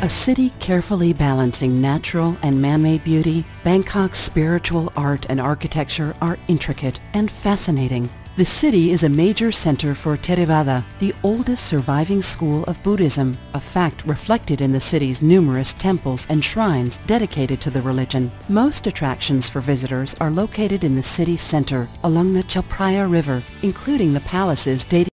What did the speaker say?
A city carefully balancing natural and man-made beauty, Bangkok's spiritual art and architecture are intricate and fascinating. The city is a major center for Theravada, the oldest surviving school of Buddhism, a fact reflected in the city's numerous temples and shrines dedicated to the religion. Most attractions for visitors are located in the city center, along the Chao Phraya River, including the palaces dating